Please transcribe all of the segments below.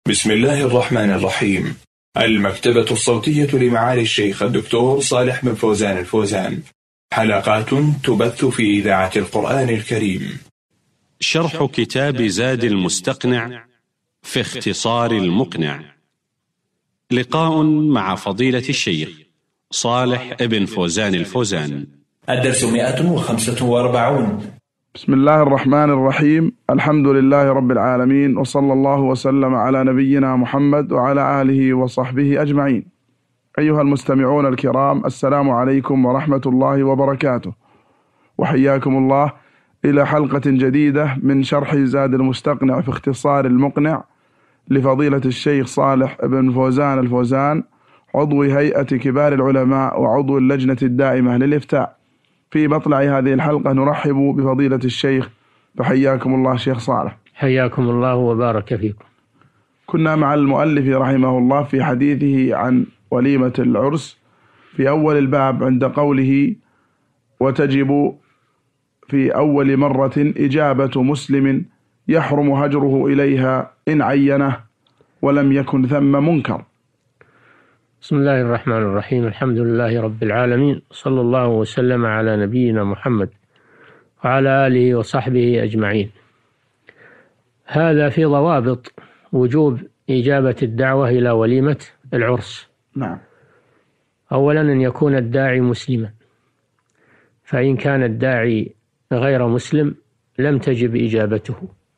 بسم الله الرحمن الرحيم. المكتبة الصوتية لمعالي الشيخ الدكتور صالح بن فوزان الفوزان، حلقات تبث في إذاعة القرآن الكريم. شرح كتاب زاد المستقنع في اختصار المقنع، لقاء مع فضيلة الشيخ صالح بن فوزان الفوزان. الدرس 145. بسم الله الرحمن الرحيم. الحمد لله رب العالمين، وصلى الله وسلم على نبينا محمد وعلى آله وصحبه أجمعين. أيها المستمعون الكرام، السلام عليكم ورحمة الله وبركاته، وحياكم الله إلى حلقة جديدة من شرح زاد المستقنع في اختصار المقنع لفضيلة الشيخ صالح بن فوزان الفوزان، عضو هيئة كبار العلماء وعضو اللجنة الدائمة للإفتاء. في مطلع هذه الحلقة نرحب بفضيلة الشيخ، فحياكم الله شيخ صالح. حياكم الله وبارك فيكم. كنا مع المؤلف رحمه الله في حديثه عن وليمة العرس في أول الباب عند قوله: وتجب في أول مرة إجابة مسلم يحرم هجره إليها إن عينه ولم يكن ثم منكر. بسم الله الرحمن الرحيم. الحمد لله رب العالمين، صلى الله وسلم على نبينا محمد وعلى آله وصحبه أجمعين. هذا في ضوابط وجوب إجابة الدعوة إلى وليمة العرس. نعم. أولا أن يكون الداعي مسلما، فإن كان الداعي غير مسلم لم تجب إجابته.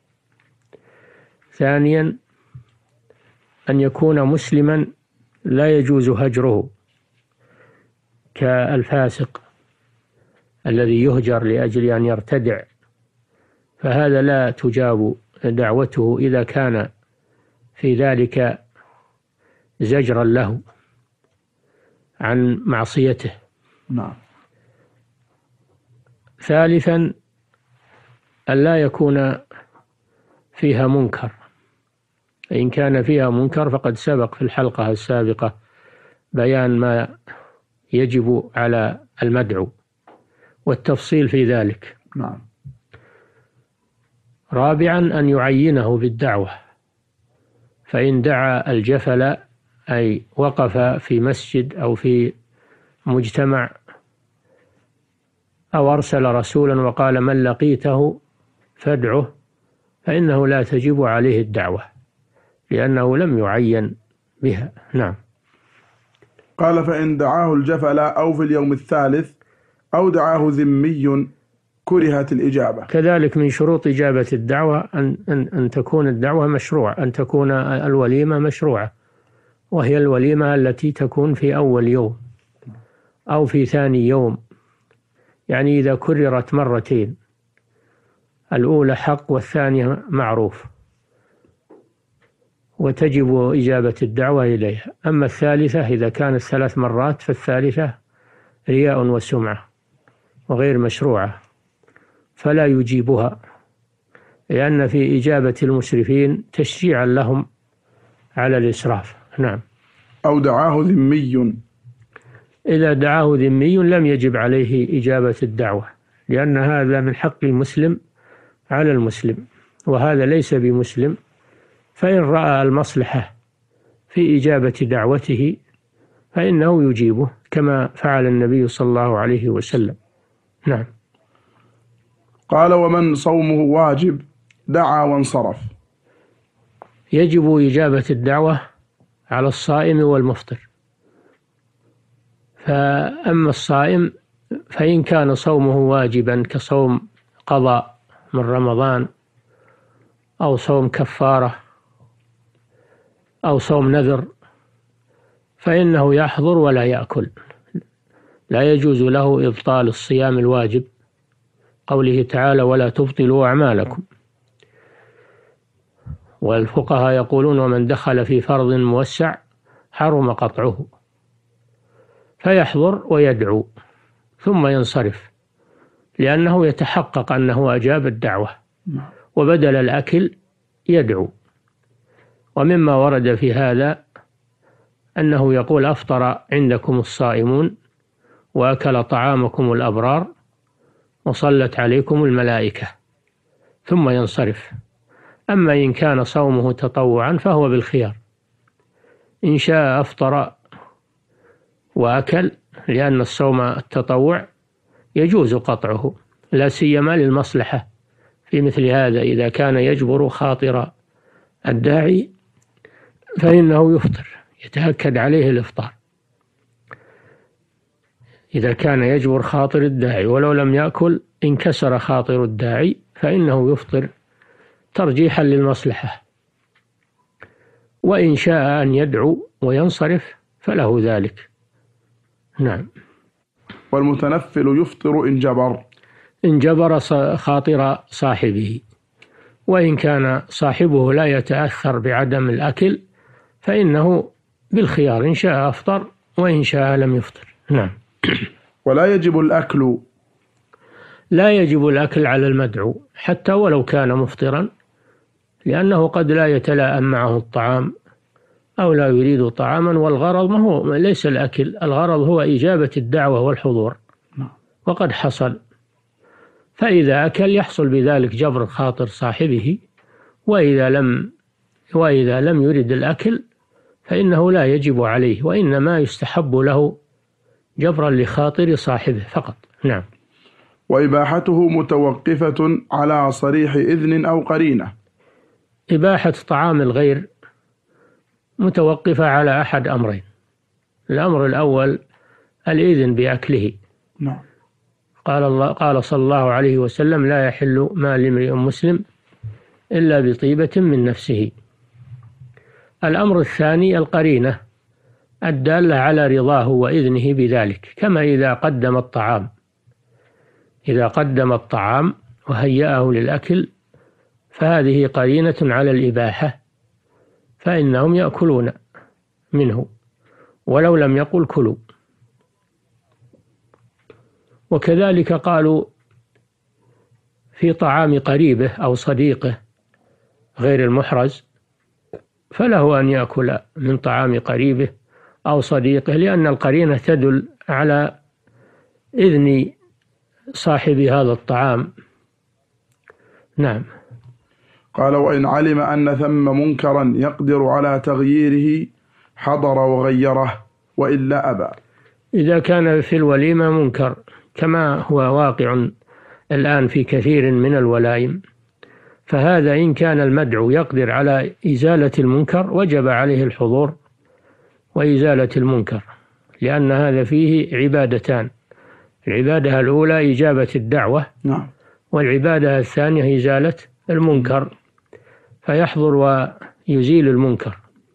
ثانيا أن يكون مسلما لا يجوز هجره، كالفاسق الذي يهجر لأجل أن يرتدع، فهذا لا تجاب دعوته إذا كان في ذلك زجرا له عن معصيته. نعم. ثالثا أن لا يكون فيها منكر، إن كان فيها منكر فقد سبق في الحلقة السابقة بيان ما يجب على المدعو والتفصيل في ذلك. نعم. رابعا أن يعينه بالدعوة، فإن دعا الجفل أي وقف في مسجد أو في مجتمع أو أرسل رسولا وقال من لقيته فادعه، فإنه لا تجب عليه الدعوة لأنه لم يعين بها. نعم. قال: فإن دعاه الجفل أو في اليوم الثالث أو دعاه ذمي كرهت الإجابة. كذلك من شروط إجابة الدعوة أن تكون الدعوة مشروع، أن تكون الوليمة مشروعة، وهي الوليمة التي تكون في أول يوم أو في ثاني يوم، يعني إذا كررت مرتين، الأولى حق والثانية معروف، وتجب إجابة الدعوة إليها. أما الثالثة إذا كانت 3 مرات فالثالثة رياء وسمعة وغير مشروعة، فلا يجيبها، لأن في إجابة المسرفين تشجيعا لهم على الإسراف. نعم. أو دعاه ذمي، إذا دعاه ذمي لم يجب عليه إجابة الدعوة، لأن هذا من حق المسلم على المسلم، وهذا ليس بمسلم، فإن رأى المصلحة في إجابة دعوته فإنه يجيبه كما فعل النبي صلى الله عليه وسلم. نعم. قال: ومن صومه واجب دعا وانصرف. يجب إجابة الدعوة على الصائم والمفطر. فأما الصائم فإن كان صومه واجبا كصوم قضاء من رمضان أو صوم كفارة أو صوم نذر فإنه يحضر ولا يأكل، لا يجوز له إبطال الصيام الواجب، قوله تعالى: ولا تبطلوا أعمالكم. والفقهاء يقولون: ومن دخل في فرض موسع حرم قطعه، فيحضر ويدعو ثم ينصرف، لأنه يتحقق أنه أجاب الدعوة، وبدل الأكل يدعو. ومما ورد في هذا أنه يقول: أفطر عندكم الصائمون وأكل طعامكم الأبرار وصلت عليكم الملائكة، ثم ينصرف. أما إن كان صومه تطوعا فهو بالخيار، إن شاء أفطر وأكل، لأن الصوم التطوع يجوز قطعه لا سيما للمصلحة في مثل هذا. إذا كان يجبر خاطر الداعي فإنه يفطر، يتأكد عليه الإفطار. إذا كان يجبر خاطر الداعي ولو لم يأكل انكسر خاطر الداعي فإنه يفطر ترجيحا للمصلحة. وإن شاء أن يدعو وينصرف فله ذلك. نعم. والمتنفل يفطر إن جبر خاطر صاحبه، وإن كان صاحبه لا يتأثر بعدم الأكل فإنه بالخيار، إن شاء أفطر وإن شاء لم يفطر. نعم. ولا يجب الأكل، لا يجب الأكل على المدعو حتى ولو كان مفطرا، لأنه قد لا يتلائم معه الطعام أو لا يريد طعاما، والغرض ما هو ليس الأكل، الغرض هو إجابة الدعوة والحضور، وقد حصل. فإذا أكل يحصل بذلك جبر خاطر صاحبه، وإذا لم يرد الأكل فإنه لا يجب عليه، وإنما يستحب له جبرا لخاطر صاحبه فقط. نعم. وإباحته متوقفة على صريح إذن أو قرينة. إباحة طعام الغير متوقفة على أحد أمرين: الأمر الأول الإذن بأكله. نعم. قال صلى الله عليه وسلم: لا يحل مال امرئ مسلم إلا بطيبة من نفسه. الأمر الثاني القرينة الدالة على رضاه وإذنه بذلك، كما إذا قدم الطعام وهيأه للأكل فهذه قرينة على الإباحة، فإنهم يأكلون منه ولو لم يقل كلوا. وكذلك قالوا في طعام قريبه أو صديقه غير المحرز فله أن يأكل من طعام قريبه أو صديقه، لأن القرينة تدل على إذن صاحب هذا الطعام. نعم. قال: وإن علم أن ثم منكرا يقدر على تغييره حضر وغيره، وإلا أبى. إذا كان في الوليمة منكر كما هو واقع الآن في كثير من الولائم، فهذا إن كان المدعو يقدر على إزالة المنكر وجب عليه الحضور وإزالة المنكر، لأن هذا فيه عبادتان: العبادة الأولى إجابة الدعوة، والعبادة الثانية إزالة المنكر، فيحضر ويزيل المنكر.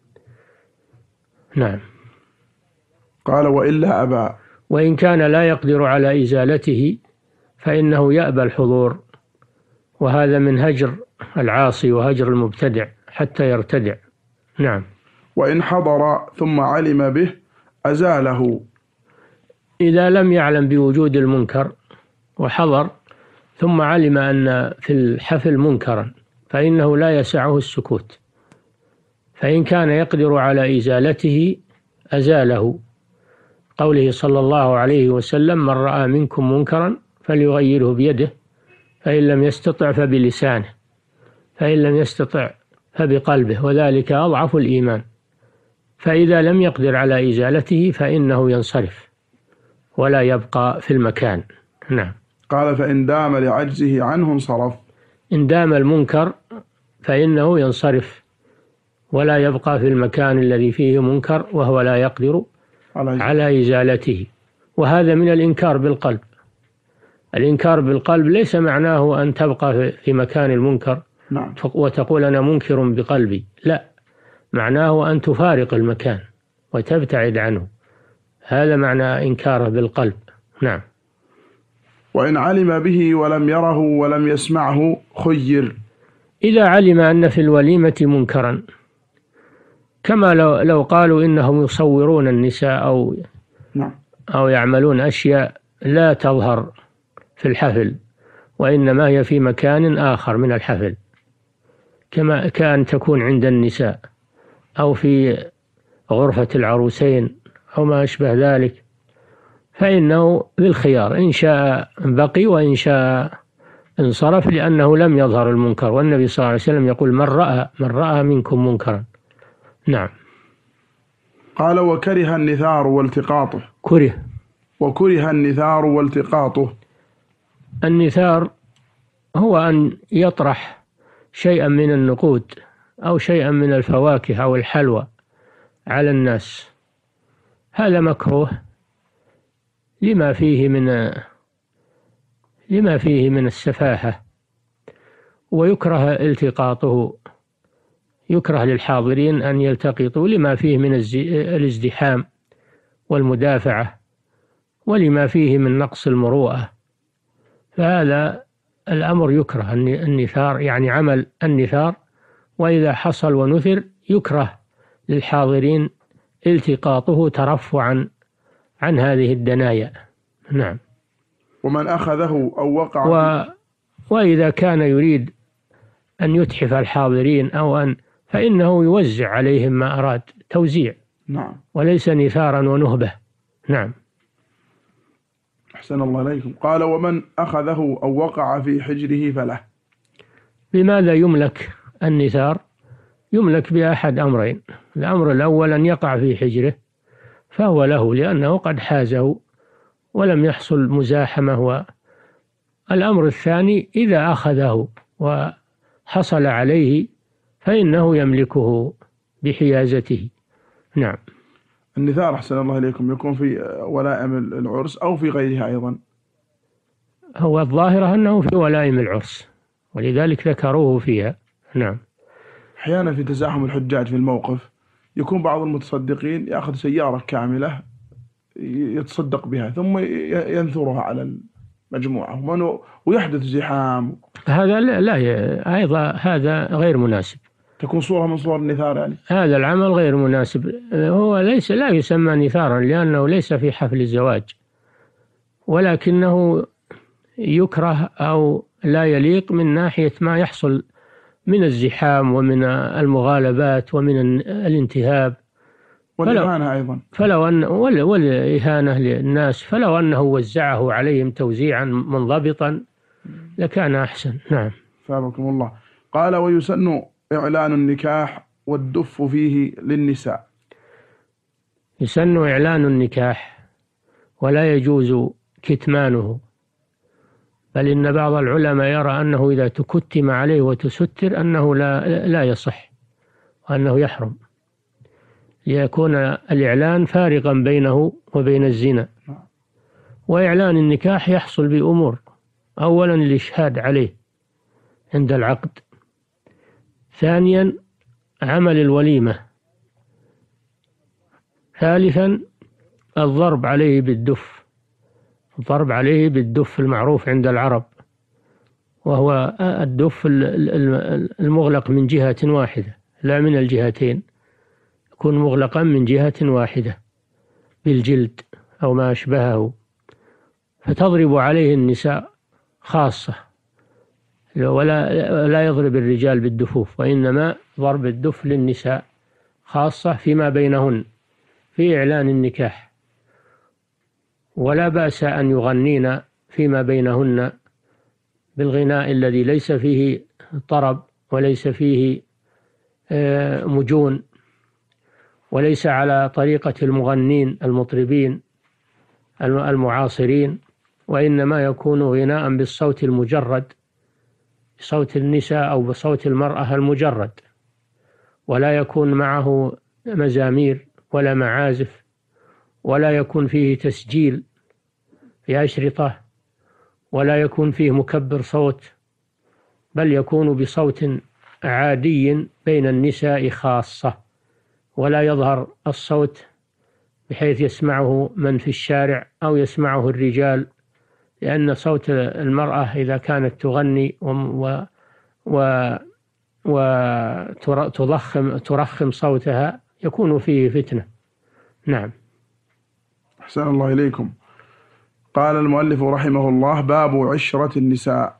نعم. قال: وإلا أبى. وإن كان لا يقدر على إزالته فإنه يأبى الحضور، وهذا من هجر العاصي وهجر المبتدع حتى يرتدع. نعم. وإن حضر ثم علم به أزاله. إذا لم يعلم بوجود المنكر وحضر ثم علم أن في الحفل منكرا فإنه لا يسعه السكوت، فإن كان يقدر على إزالته أزاله. قوله صلى الله عليه وسلم: من رأى منكم منكرا فليغيره بيده، فإن لم يستطع فبلسانه، فإن لم يستطع فبقلبه، وذلك أضعف الإيمان. فإذا لم يقدر على إزالته فإنه ينصرف ولا يبقى في المكان. نعم. قال: فإن دام لعجزه عنه انصرف. إن دام المنكر فإنه ينصرف ولا يبقى في المكان الذي فيه منكر وهو لا يقدر على إزالته. وهذا من الإنكار بالقلب. الإنكار بالقلب ليس معناه أن تبقى في مكان المنكر وتقول أنا منكر بقلبي، لا، معناه أن تفارق المكان وتبتعد عنه، هذا معنى إنكاره بالقلب. نعم. وإن علم به ولم يره ولم يسمعه خير. إذا علم أن في الوليمة منكرا، كما لو قالوا إنهم يصورون النساء أو يعملون أشياء لا تظهر في الحفل وإنما هي في مكان آخر من الحفل، كما كان تكون عند النساء أو في غرفة العروسين أو ما أشبه ذلك، فإنه بالخيار، إن شاء بقي وإن شاء انصرف لأنه لم يظهر المنكر، والنبي صلى الله عليه وسلم يقول من رأى منكم منكرا. نعم. قال وكره النثار والتقاطه. وكره النثار والتقاطه. النثار هو أن يطرح شيئا من النقود أو شيئا من الفواكه أو الحلوى على الناس، هذا مكروه لما فيه من السفاهة، ويكره التقاطه، يكره للحاضرين أن يلتقطوا لما فيه من الازدحام والمدافعة، ولما فيه من نقص المروءة، فهذا الأمر يكره. النثار يعني عمل النثار، وإذا حصل ونثر يكره للحاضرين التقاطه ترفعا عن هذه الدنايا. نعم. ومن أخذه أو وقع وإذا كان يريد أن يتحف الحاضرين فإنه يوزع عليهم ما أراد، توزيع. نعم. وليس نثارا ونهبة. نعم. أحسن الله إليكم. قال ومن أخذه أو وقع في حجره فله. بماذا يملك النثار؟ يملك بأحد أمرين: الأمر الأول أن يقع في حجره فهو له لأنه قد حازه ولم يحصل مزاحمة، الأمر الثاني إذا أخذه وحصل عليه فإنه يملكه بحيازته. نعم. النثار أحسن الله إليكم يكون في ولائم العرس أو في غيرها أيضا؟ هو الظاهرة أنه في ولائم العرس، ولذلك ذكروه فيها. نعم. أحيانا في تزاحم الحجاج في الموقف يكون بعض المتصدقين يأخذ سيارة كاملة يتصدق بها ثم ينثرها على المجموعة ويحدث زحام. هذا لا أيضا هذا غير مناسب، تكون صورة من صور النثار يعني. هذا العمل غير مناسب، هو لا يسمى نثارا لأنه ليس في حفل الزواج، ولكنه يكره أو لا يليق من ناحية ما يحصل من الزحام ومن المغالبات ومن الانتهاب والإهانة أيضا. والإهانة للناس، فلو أنه وزعه عليهم توزيعا منضبطا لكان أحسن. نعم. فابكم الله. قال ويسن إعلان النكاح والدف فيه للنساء. يسن إعلان النكاح ولا يجوز كتمانه، بل إن بعض العلماء يرى أنه إذا تكتم عليه وتستر أنه لا يصح وأنه يحرم، ليكون الإعلان فارقا بينه وبين الزنا. وإعلان النكاح يحصل بأمور: أولا الإشهاد عليه عند العقد، ثانيا عمل الوليمة، ثالثا الضرب عليه بالدف المعروف عند العرب، وهو الدف المغلق من جهة واحدة لا من الجهتين، يكون مغلقا من جهة واحدة بالجلد أو ما أشبهه، فتضرب عليه النساء خاصة، ولا يضرب الرجال بالدفوف، وإنما ضرب الدف للنساء خاصة فيما بينهن في إعلان النكاح، ولا بأس أن يغنين فيما بينهن بالغناء الذي ليس فيه طرب وليس فيه مجون، وليس على طريقة المغنين المطربين المعاصرين، وإنما يكون غناء بالصوت المجرد، بصوت النساء أو بصوت المرأة المجرد، ولا يكون معه مزامير ولا معازف، ولا يكون فيه تسجيل في أشرطة، ولا يكون فيه مكبر صوت، بل يكون بصوت عادي بين النساء خاصة، ولا يظهر الصوت بحيث يسمعه من في الشارع أو يسمعه الرجال، لأن صوت المرأة إذا كانت تغني وترخم صوتها يكون فيه فتنة. نعم. أحسن الله إليكم. قال المؤلف رحمه الله: باب عشرة النساء.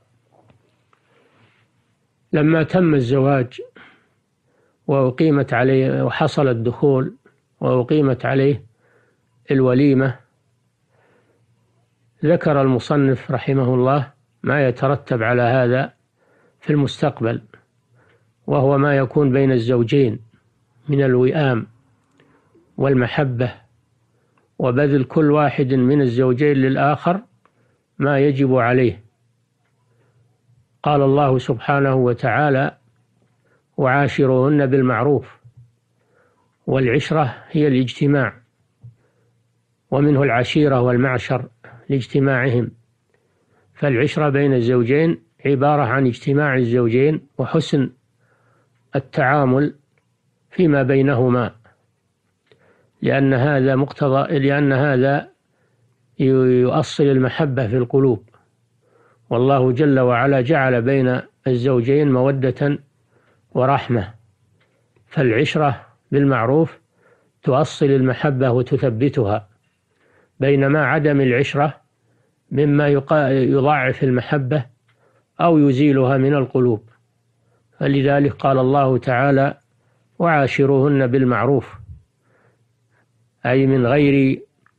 لما تم الزواج وأقيمت عليه وحصل الدخول وأقيمت عليه الوليمة، ذكر المصنف رحمه الله ما يترتب على هذا في المستقبل، وهو ما يكون بين الزوجين من الوئام والمحبة، وبذل كل واحد من الزوجين للآخر ما يجب عليه. قال الله سبحانه وتعالى: وعاشروهن بالمعروف. والعشرة هي الاجتماع، ومنه العشيرة والمعشر لاجتماعهم. فالعشرة بين الزوجين عبارة عن اجتماع الزوجين وحسن التعامل فيما بينهما، لأن هذا يؤصل المحبة في القلوب. والله جل وعلا جعل بين الزوجين مودة ورحمة، فالعشرة بالمعروف تؤصل المحبة وتثبتها، بينما عدم العشرة مما يضاعف المحبة أو يزيلها من القلوب. فلذلك قال الله تعالى: وعاشروهن بالمعروف، أي من غير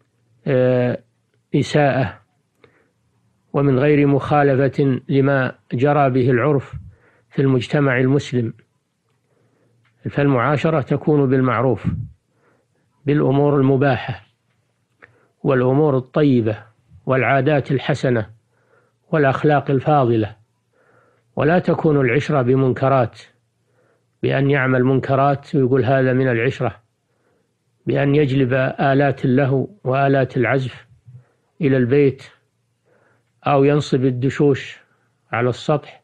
إساءة ومن غير مخالفة لما جرى به العرف في المجتمع المسلم. فالمعاشرة تكون بالمعروف، بالأمور المباحة والأمور الطيبة والعادات الحسنة والأخلاق الفاضلة، ولا تكون العشرة بمنكرات، بأن يعمل منكرات ويقول هذا من العشرة، بأن يجلب آلات اللهو وآلات العزف إلى البيت، أو ينصب الدشوش على السطح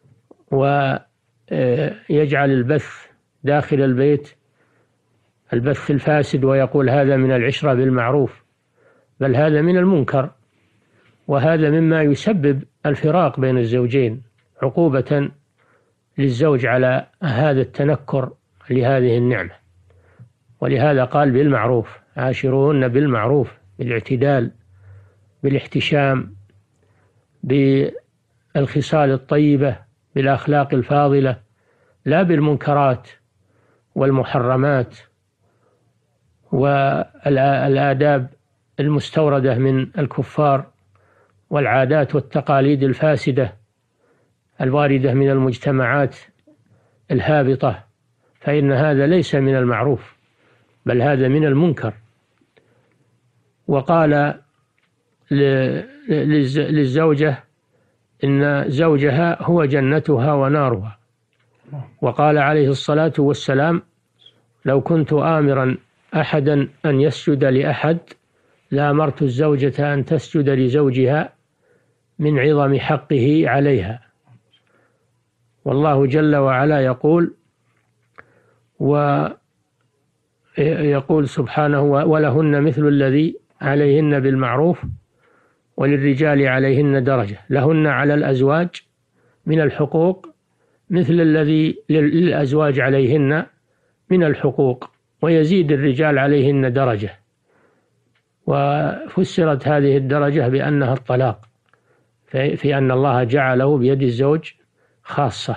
ويجعل البث داخل البيت، البث الفاسد، ويقول هذا من العشرة بالمعروف، بل هذا من المنكر، وهذا مما يسبب الفراق بين الزوجين، عقوبة للزوج على هذا التنكر لهذه النعمة. ولهذا قال بالمعروف، عاشروهن بالمعروف، بالاعتدال، بالاحتشام، بالخصال الطيبة، بالأخلاق الفاضلة، لا بالمنكرات والمحرمات والآداب المستوردة من الكفار والعادات والتقاليد الفاسدة الواردة من المجتمعات الهابطة، فإن هذا ليس من المعروف، بل هذا من المنكر. وقال للزوجة إن زوجها هو جنتها ونارها، وقال عليه الصلاة والسلام: لو كنت آمرا أحدا أن يسجد لأحد لأمرت الزوجة أن تسجد لزوجها من عظم حقه عليها. والله جل وعلا يقول سبحانه: ولهن مثل الذي عليهن بالمعروف وللرجال عليهن درجة. لهن على الأزواج من الحقوق مثل الذي للأزواج عليهن من الحقوق، ويزيد الرجال عليهن درجة. وفسرت هذه الدرجة بأنها الطلاق، في أن الله جعله بيد الزوج خاصة.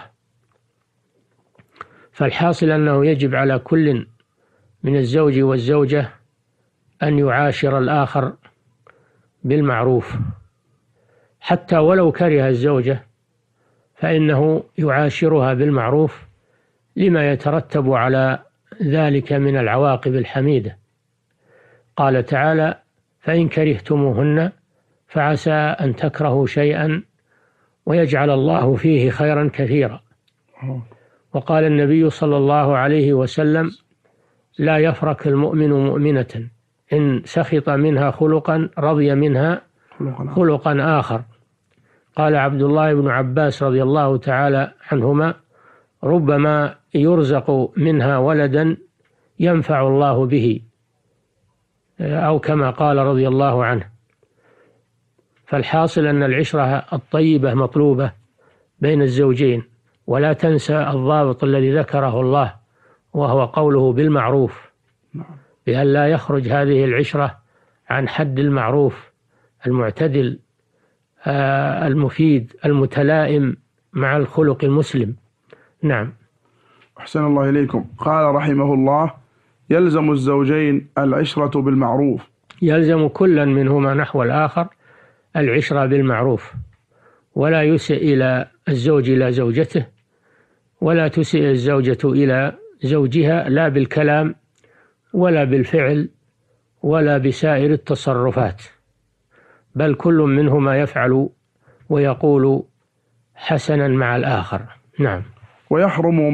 فالحاصل أنه يجب على كل من الزوج والزوجة أن يعاشر الآخر بالمعروف، حتى ولو كره الزوجة فإنه يعاشرها بالمعروف لما يترتب على ذلك من العواقب الحميدة. قال تعالى: فإن كرهتموهن فعسى أن تكرهوا شيئا ويجعل الله فيه خيرا كثيرا. وقال النبي صلى الله عليه وسلم: لا يفرق المؤمن مؤمنة إن سخط منها خلقا رضي منها خلقا آخر. قال عبد الله بن عباس رضي الله تعالى عنهما: ربما يرزق منها ولدا ينفع الله به، أو كما قال رضي الله عنه. فالحاصل أن العشرة الطيبة مطلوبة بين الزوجين، ولا تنسى الضابط الذي ذكره الله، وهو قوله بالمعروف، بأن لا يخرج هذه العشرة عن حد المعروف المعتدل المفيد المتلائم مع الخلق المسلم. نعم. أحسن الله إليكم. قال رحمه الله: يلزم الزوجين العشرة بالمعروف. يلزم كلا منهما نحو الآخر العشرة بالمعروف، ولا يسئ إلى الزوج إلى زوجته، ولا تسئ الزوجة إلى زوجها، لا بالكلام ولا بالفعل ولا بسائر التصرفات، بل كل منهما يفعل ويقول حسنا مع الآخر. نعم. ويحرم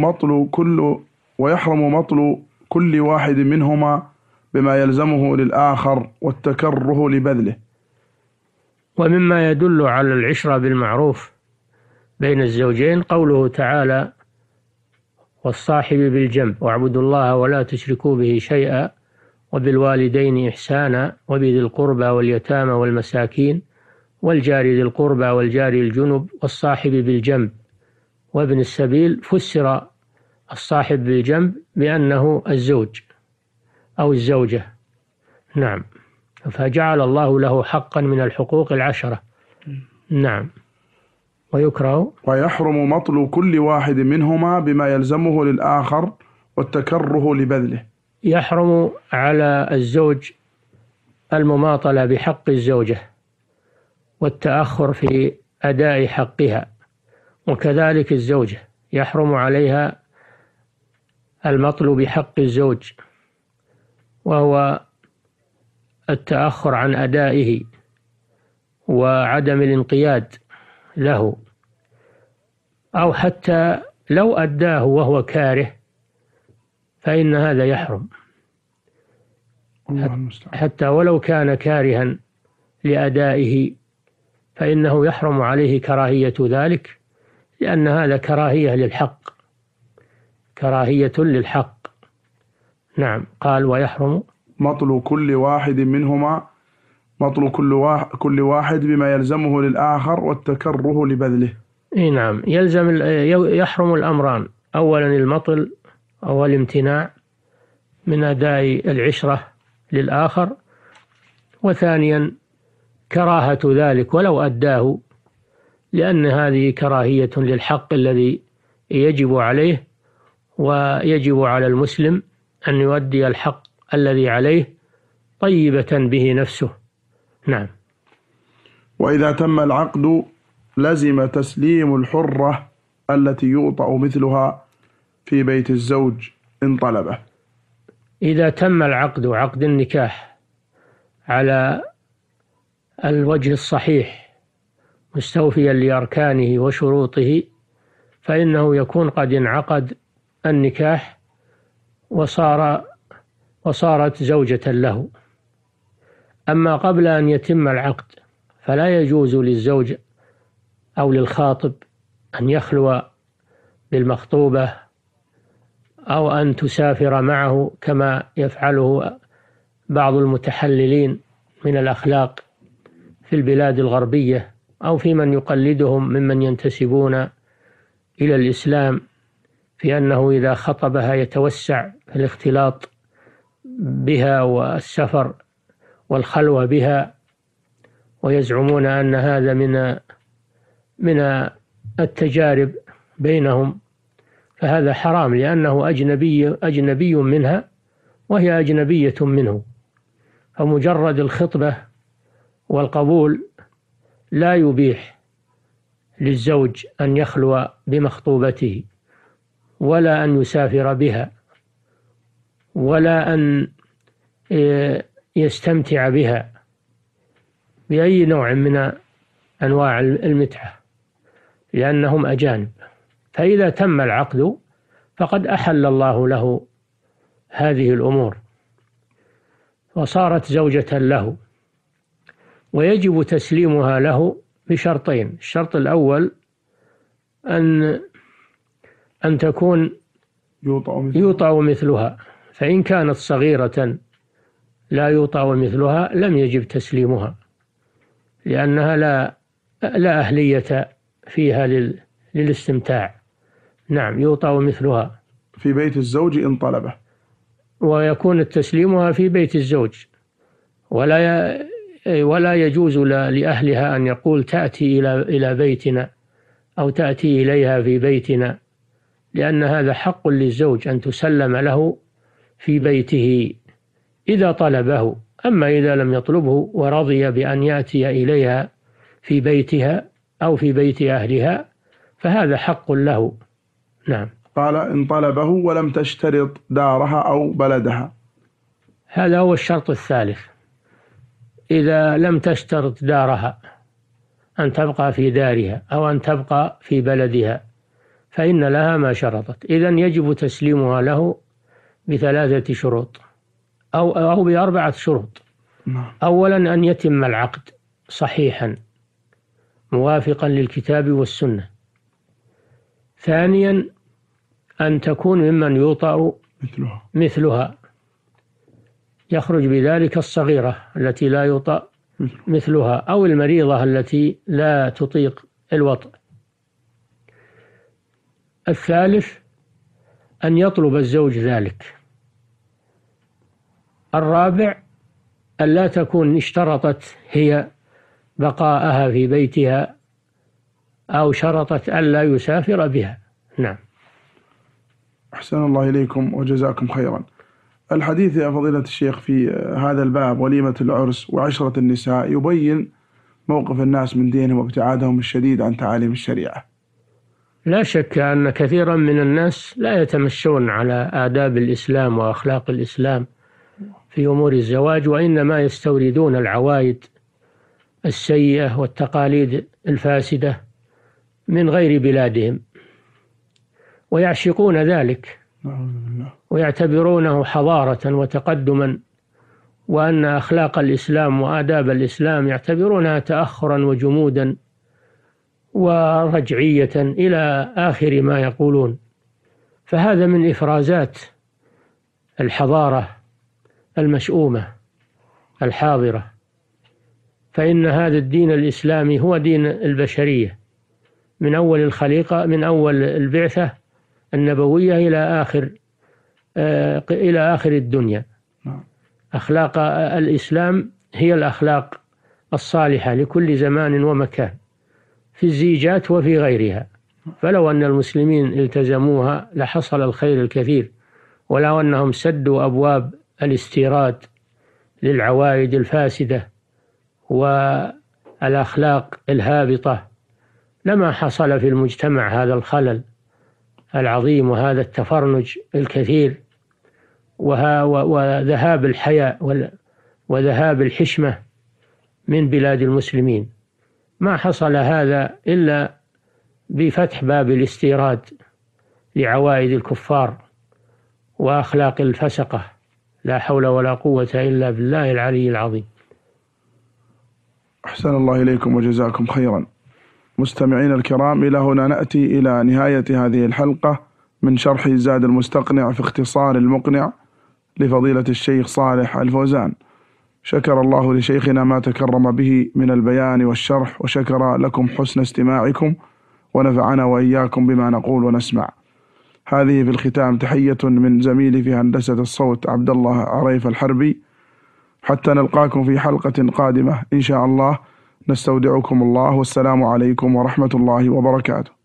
مطل كل واحد منهما بما يلزمه للآخر والتكره لبذله. ومما يدل على العشرة بالمعروف بين الزوجين قوله تعالى: والصاحب بالجنب واعبدوا الله ولا تشركوا به شيئا وبالوالدين إحسانا وبذي القربى واليتامى والمساكين والجار ذي القربى والجار الجنب والصاحب بالجنب وابن السبيل. فسر الصاحب بالجنب بأنه الزوج أو الزوجة. نعم. فجعل الله له حقا من الحقوق العشرة. نعم. ويحرم مطل كل واحد منهما بما يلزمه للآخر والتكره لبذله. يحرم على الزوج المماطلة بحق الزوجة والتأخر في أداء حقها، وكذلك الزوجة يحرم عليها المطل بحق الزوج، وهو التأخر عن أدائه وعدم الانقياد له، أو حتى لو أداه وهو كاره فإن هذا يحرم، حتى ولو كان كارها لأدائه فإنه يحرم عليه كراهية ذلك، لأن هذا كراهية للحق. نعم. قال: ويحرم مطل كل واحد منهما مطل كل واحد بما يلزمه للآخر والتكره لبذله. نعم. يحرم الأمران: أولا المطل أو الامتناع من أداء العشرة للآخر، وثانيا كراهة ذلك ولو أداه، لأن هذه كراهية للحق الذي يجب عليه، ويجب على المسلم أن يؤدي الحق الذي عليه طيبة به نفسه. نعم. وإذا تم العقد لزم تسليم الحرة التي يوطأ مثلها في بيت الزوج إن طلبه. إذا تم العقد، عقد النكاح، على الوجه الصحيح مستوفيا لأركانه وشروطه، فإنه يكون قد انعقد النكاح وصارت زوجة له. أما قبل أن يتم العقد فلا يجوز للزوج أو للخاطب أن يخلو بالمخطوبة أو أن تسافر معه كما يفعله بعض المتحللين من الأخلاق في البلاد الغربية، أو في من يقلدهم ممن ينتسبون إلى الإسلام، في أنه إذا خطبها يتوسع في الاختلاط بها والسفر والخلوة بها، ويزعمون أن هذا من التجارب بينهم، فهذا حرام، لأنه أجنبي منها وهي أجنبية منه. فمجرد الخطبة والقبول لا يبيح للزوج أن يخلو بمخطوبته، ولا أن يسافر بها، ولا أن يستمتع بها بأي نوع من أنواع المتعة، لأنهم أجانب. فإذا تم العقد فقد أحل الله له هذه الأمور وصارت زوجة له، ويجب تسليمها له بشرطين: الشرط الأول أن تكون يوطأ مثلها، فإن كانت صغيرة لا يوطأ مثلها لم يجب تسليمها، لأنها لا أهلية فيها للاستمتاع. نعم. يوطأ مثلها في بيت الزوج إن طلبه، ويكون تسليمها في بيت الزوج، ولا يجوز لأهلها أن يقول تأتي إلى بيتنا أو تأتي إليها في بيتنا، لأن هذا حق للزوج أن تسلم له في بيته إذا طلبه. أما إذا لم يطلبه ورضي بأن يأتي إليها في بيتها أو في بيت أهلها فهذا حق له. نعم. قال إن طلبه ولم تشترط دارها أو بلدها. هذا هو الشرط الثالث. إذا لم تشترط دارها أن تبقى في دارها أو أن تبقى في بلدها فإن لها ما شرطت. إذن يجب تسليمها له ب3 شروط أو ب4 شروط. أولا أن يتم العقد صحيحا موافقا للكتاب والسنة. ثانيا أن تكون ممن يوطأ مثلها، يخرج بذلك الصغيرة التي لا يوطأ مثلها أو المريضة التي لا تطيق الوطأ. الثالث أن يطلب الزوج ذلك. الرابع أن لا تكون اشترطت هي بقاءها في بيتها أو شرطت أن لا يسافر بها. نعم. أحسن الله إليكم وجزاكم خيرا. الحديث يا فضيلة الشيخ في هذا الباب وليمة العرس وعشرة النساء يبين موقف الناس من دينهم وابتعادهم الشديد عن تعاليم الشريعة. لا شك أن كثيرا من الناس لا يتمشون على آداب الإسلام وأخلاق الإسلام في أمور الزواج، وإنما يستوردون العوائد السيئة والتقاليد الفاسدة من غير بلادهم ويعشقون ذلك ويعتبرونه حضارة وتقدما، وأن أخلاق الإسلام وآداب الإسلام يعتبرونها تأخرا وجمودا ورجعية إلى آخر ما يقولون. فهذا من إفرازات الحضارة المشؤومة الحاضرة، فإن هذا الدين الإسلامي هو دين البشرية من أول الخليقة، من أول البعثة النبوية إلى آخر الدنيا. أخلاق الإسلام هي الأخلاق الصالحة لكل زمان ومكان في الزيجات وفي غيرها، فلو أن المسلمين التزموها لحصل الخير الكثير، ولو أنهم سدوا أبواب الاستيراد للعوائد الفاسدة والأخلاق الهابطة لما حصل في المجتمع هذا الخلل العظيم وهذا التفرنج الكثير وذهاب الحياء وذهاب الحشمة من بلاد المسلمين. ما حصل هذا إلا بفتح باب الاستيراد لعوائد الكفار وأخلاق الفسقة. لا حول ولا قوة إلا بالله العلي العظيم. أحسن الله إليكم وجزاكم خيرا. مستمعين الكرام، إلى هنا نأتي إلى نهاية هذه الحلقة من شرح زاد المستقنع في اختصار المقنع لفضيلة الشيخ صالح الفوزان. شكر الله لشيخنا ما تكرم به من البيان والشرح، وشكر لكم حسن استماعكم، ونفعنا وإياكم بما نقول ونسمع. هذه في الختام تحية من زميلي في هندسة الصوت عبد الله عريف الحربي. حتى نلقاكم في حلقة قادمة إن شاء الله، نستودعكم الله، والسلام عليكم ورحمة الله وبركاته.